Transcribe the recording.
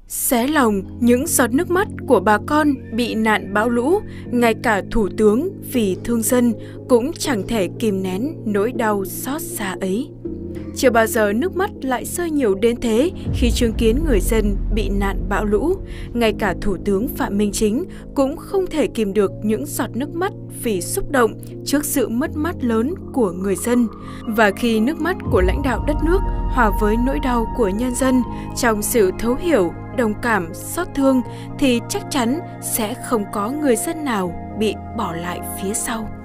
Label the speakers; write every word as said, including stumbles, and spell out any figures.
Speaker 1: Xé lòng những giọt nước mắt của bà con bị nạn bão lũ, ngay cả Thủ tướng vì thương dân cũng chẳng thể kìm nén nỗi đau xót xa ấy. Chưa bao giờ nước mắt lại rơi nhiều đến thế khi chứng kiến người dân bị nạn bão lũ. Ngay cả Thủ tướng Phạm Minh Chính cũng không thể kìm được những giọt nước mắt vì xúc động trước sự mất mát lớn của người dân. Và khi nước mắt của lãnh đạo đất nước hòa với nỗi đau của nhân dân trong sự thấu hiểu, đồng cảm, xót thương thì chắc chắn sẽ không có người dân nào bị bỏ lại phía sau.